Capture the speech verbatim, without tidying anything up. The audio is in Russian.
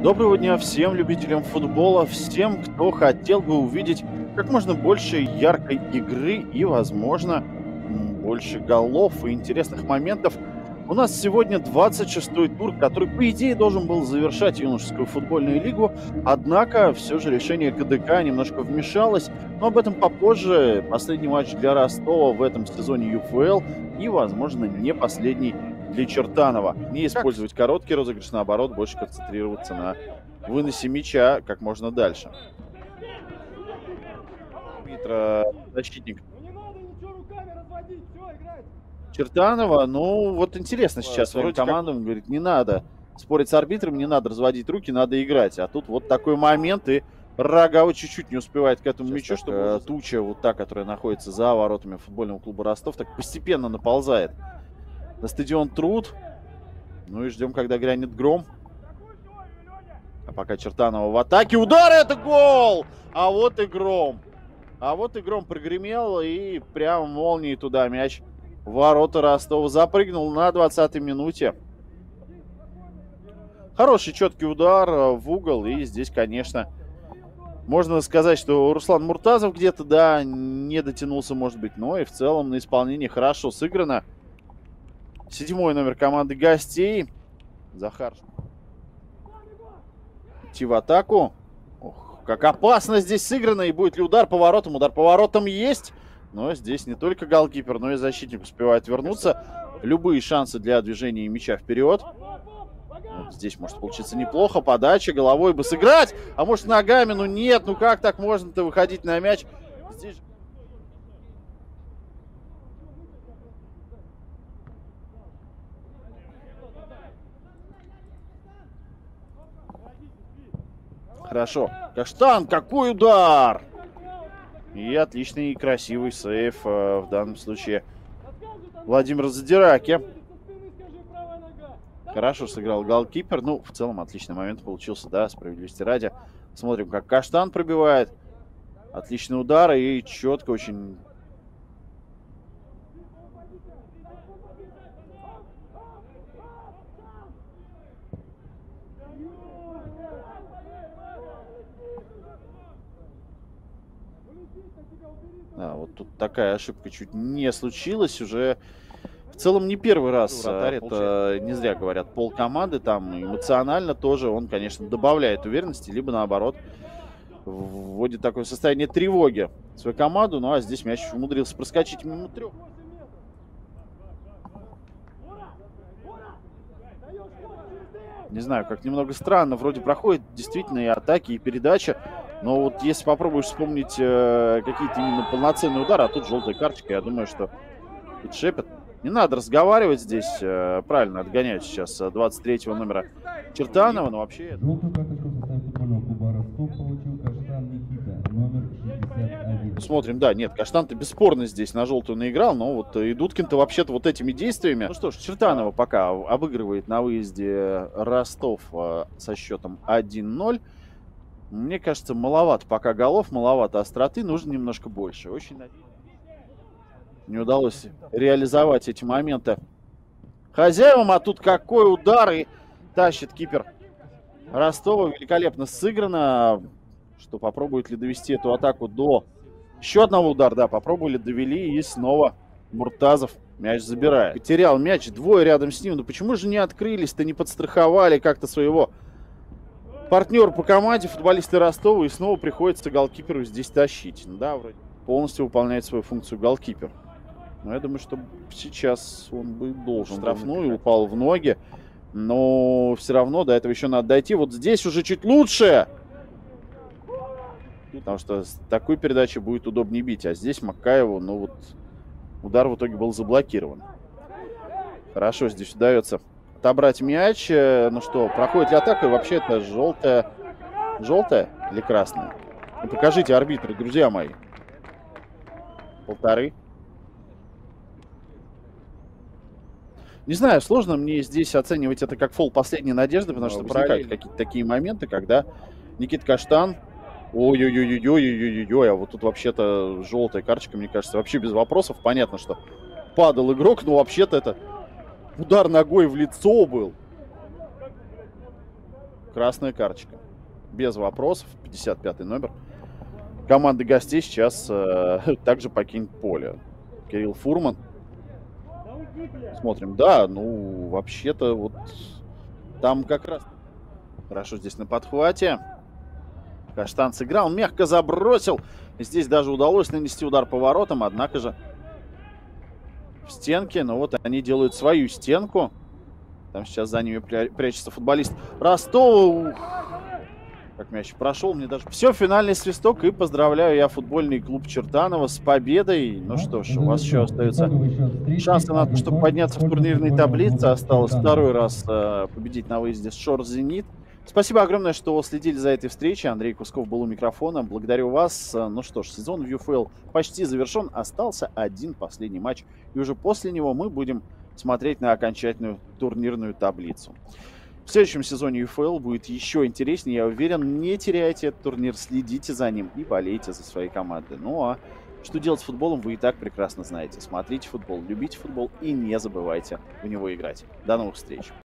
Доброго дня всем любителям футбола, всем, кто хотел бы увидеть как можно больше яркой игры и, возможно, м, больше голов и интересных моментов. У нас сегодня двадцать шестой тур, который, по идее, должен был завершать юношескую футбольную лигу, однако все же решение КДК немножко вмешалось, но об этом попозже. Последний матч для Ростова в этом сезоне ЮФЛ и, возможно, не последний для Чертанова. Не использовать короткий розыгрыш, наоборот, больше концентрироваться на выносе мяча как можно дальше. Питер, защитник Чертанова, ну вот интересно сейчас своим командам, говорит, не надо спорить с арбитром, не надо разводить руки, надо играть. А тут вот такой момент, и Рогава чуть-чуть не успевает к этому мячу, чтобы туча вот та, которая находится за воротами футбольного клуба Ростов, так постепенно наползает на стадион Труд. Ну и ждем, когда грянет гром. А пока Чертанова в атаке. Удар, это гол! А вот и гром. А вот и гром прогремел, и прямо молнией туда мяч в ворота Ростова запрыгнул на двадцатой минуте. Хороший четкий удар в угол. И здесь, конечно, можно сказать, что Руслан Муртазов где-то, да, не дотянулся, может быть. Но и в целом на исполнении хорошо сыграно. Седьмой номер команды гостей. Захар. Идти в атаку. Ох, как опасно здесь сыграно. И будет ли удар по воротам? Удар по воротам есть. Но здесь не только голкипер, но и защитник успевает вернуться. Любые шансы для движения мяча вперед. Вот здесь может получиться неплохо. Подача, головой бы сыграть. А может ногами? Ну нет, ну как так можно-то выходить на мяч? Здесь... Хорошо. Каштан, какой удар! И отличный и красивый сейв э, в данном случае Владимир Задираки. Хорошо сыграл голкипер. Ну, в целом, отличный момент получился, да, справедливости ради. Смотрим, как Каштан пробивает. Отличный удар и четко очень... А, вот тут такая ошибка чуть не случилась. Уже в целом не первый раз. Вратарь, это не зря говорят, полкоманды там эмоционально тоже. Он, конечно, добавляет уверенности, либо наоборот вводит такое состояние тревоги в свою команду. Ну а здесь мяч умудрился проскочить мимо трех. Не знаю, как немного странно. Вроде проходит действительно и атаки, и передача. Но вот если попробуешь вспомнить э, какие-то именно полноценные удары, а тут желтая карточка, я думаю, что тут шепет. Не надо разговаривать здесь. Э, правильно отгоняют сейчас двадцать третьего номера Чертанова, но вообще... Желтую карточку в составе футбольного клуба Ростов получил Каштан Никита, номер шестьдесят один. Смотрим, да, нет, Каштан-то бесспорно здесь на желтую наиграл, но вот и Дудкин-то вообще-то вот этими действиями... Ну что ж, Чертанова пока обыгрывает на выезде Ростов э, со счетом один ноль. Мне кажется, маловато пока голов, маловато остроты, нужно немножко больше. Очень не удалось реализовать эти моменты хозяевам, а тут какой удар, и тащит кипер Ростова. Великолепно сыграно. Что, попробует ли довести эту атаку до еще одного удара? Да, попробовали, довели, и снова Муртазов мяч забирает. Потерял мяч, двое рядом с ним. Ну почему же не открылись-то, не подстраховали как-то своего партнер по команде, футболисты Ростова, и снова приходится голкиперу здесь тащить. Ну да, вроде полностью выполняет свою функцию голкипер. Но я думаю, что сейчас он бы должен. Штрафную, упал в ноги. Но все равно до этого еще надо дойти. Вот здесь уже чуть лучше. Потому что с такой передачей будет удобнее бить. А здесь Макаеву, ну вот, удар в итоге был заблокирован. Хорошо здесь удается отобрать мяч. Ну что, проходит ли атака? И вообще это желтая. Желтая или красная? Ну, покажите, арбитры, друзья мои. Полторы. Не знаю, сложно мне здесь оценивать это как фол последней надежды, потому что возникают какие-то такие моменты, когда Никита Каштан... Ой-ой-ой-ой-ой-ой-ой-ой, а вот тут вообще-то желтая карточка, мне кажется, вообще без вопросов. Понятно, что падал игрок, но вообще-то это удар ногой в лицо был. Красная карточка. Без вопросов. пятьдесят пятый номер. Команда гостей сейчас э, также покинет поле. Кирилл Фурман. Смотрим. Да, ну, вообще-то вот там как раз... Хорошо здесь на подхвате. Каштан сыграл, мягко забросил. Здесь даже удалось нанести удар по воротам, однако же в стенке. Но вот они делают свою стенку. Там сейчас за ними прячется футболист Ростова. Ух, как мяч прошел. Мне даже... Все, финальный свисток. И поздравляю я футбольный клуб Чертаново с победой. Ну что ж, у вас еще остается шансы на то, чтобы подняться в турнирной таблице. Осталось второй раз э, победить на выезде с Шор Зенит. Спасибо огромное, что следили за этой встречей. Андрей Кусков был у микрофона. Благодарю вас. Ну что ж, сезон в ю эф эл почти завершен. Остался один последний матч. И уже после него мы будем смотреть на окончательную турнирную таблицу. В следующем сезоне ю эф эл будет еще интереснее. Я уверен, не теряйте этот турнир, следите за ним и болейте за свои команды. Ну а что делать с футболом, вы и так прекрасно знаете. Смотрите футбол, любите футбол и не забывайте в него играть. До новых встреч.